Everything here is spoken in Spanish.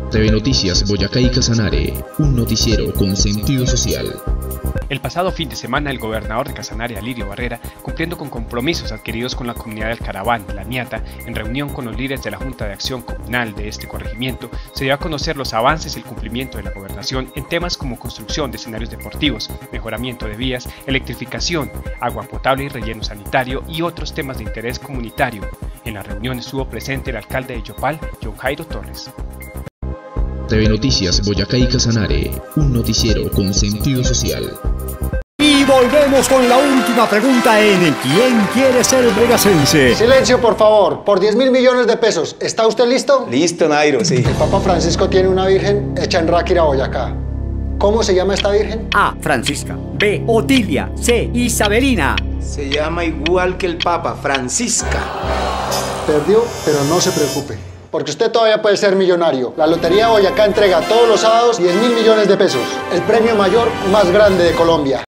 TV Noticias Boyacá y Casanare, un noticiero con sentido social. El pasado fin de semana, el gobernador de Casanare, Alirio Barrera, cumpliendo con compromisos adquiridos con la comunidad del Caraván, La Niata, en reunión con los líderes de la Junta de Acción Comunal de este corregimiento, se dio a conocer los avances y el cumplimiento de la gobernación en temas como construcción de escenarios deportivos, mejoramiento de vías, electrificación, agua potable y relleno sanitario y otros temas de interés comunitario. En la reunión estuvo presente el alcalde de Yopal, John Jairo Torres. TV Noticias Boyacá y Casanare, un noticiero con sentido social. Y volvemos con la última pregunta en ¿Quién quiere ser boyacense? Silencio, por favor. Por 10.000 millones de pesos. ¿Está usted listo? Listo, Nairo, sí. El Papa Francisco tiene una virgen hecha en Ráquira, Boyacá. ¿Cómo se llama esta virgen? A. Francisca. B. Otilia. C. Isabelina. Se llama igual que el Papa, Francisca. Perdió, pero no se preocupe, porque usted todavía puede ser millonario. La Lotería Boyacá entrega todos los sábados 10.000 millones de pesos, el premio mayor más grande de Colombia.